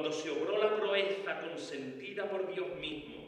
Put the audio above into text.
cuando se obró la proeza consentida por Dios mismo